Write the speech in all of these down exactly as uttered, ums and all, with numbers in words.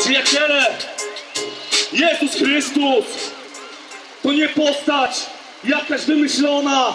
Przyjaciele, Jezus Chrystus to nie postać jakaś wymyślona.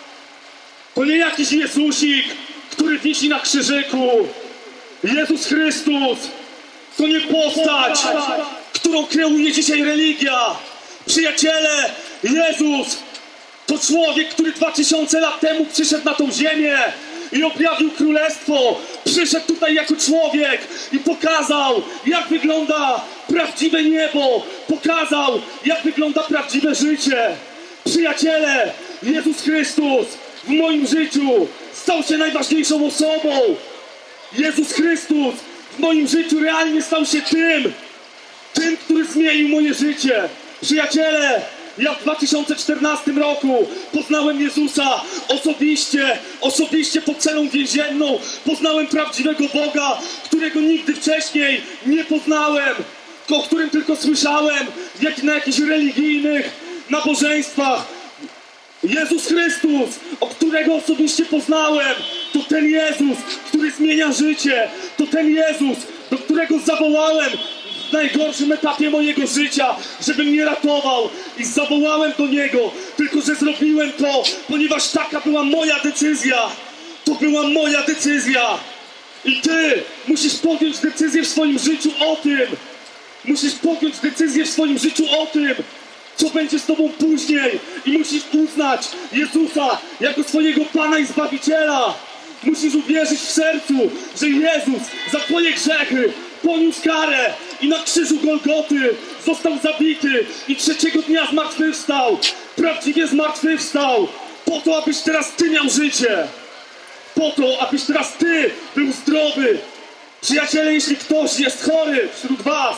To nie jakiś Jezusik, który wisi na krzyżyku. Jezus Chrystus to nie postać, którą kreuje dzisiaj religia. Przyjaciele, Jezus to człowiek, który dwa tysiące lat temu przyszedł na tą ziemię i objawił królestwo. Przyszedł tutaj jako człowiek i pokazał, jak wygląda prawdziwe niebo. Pokazał, jak wygląda prawdziwe życie. Przyjaciele, Jezus Chrystus w moim życiu stał się najważniejszą osobą. Jezus Chrystus w moim życiu realnie stał się tym, tym, który zmienił moje życie. Przyjaciele, ja w dwa tysiące czternastym roku poznałem Jezusa osobiście, osobiście pod celą więzienną. Poznałem prawdziwego Boga, którego nigdy wcześniej nie poznałem, o którym tylko słyszałem jak na jakichś religijnych nabożeństwach. Jezus Chrystus, o którego osobiście poznałem, to ten Jezus, który zmienia życie. To ten Jezus, do którego zawołałem w najgorszym etapie mojego życia, żeby mnie ratował, i zawołałem do Niego, tylko że zrobiłem to, ponieważ taka była moja decyzja. To była moja decyzja. I Ty musisz podjąć decyzję w swoim życiu o tym. Musisz podjąć decyzję w swoim życiu o tym, co będzie z Tobą później. I musisz uznać Jezusa jako swojego Pana i Zbawiciela. Musisz uwierzyć w sercu, że Jezus za Twoje grzechy poniósł karę i na krzyżu Golgoty został zabity i trzeciego dnia zmartwychwstał. Prawdziwie zmartwychwstał. Po to, abyś teraz Ty miał życie. Po to, abyś teraz Ty był zdrowy. Przyjaciele, jeśli ktoś jest chory wśród Was,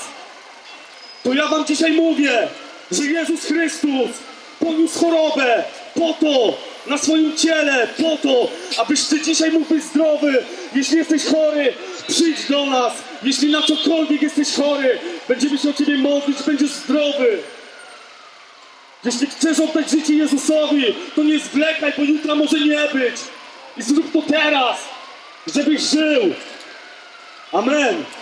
to ja Wam dzisiaj mówię, że Jezus Chrystus poniósł chorobę po to, na swoim ciele, po to, abyś Ty dzisiaj mógł być zdrowy. Jeśli jesteś chory, przyjdź do nas. Jeśli na cokolwiek jesteś chory, będziemy się o Ciebie modlić, będziesz zdrowy. Jeśli chcesz oddać życie Jezusowi, to nie zwlekaj, bo jutra może nie być. I zrób to teraz, żebyś żył. Amen.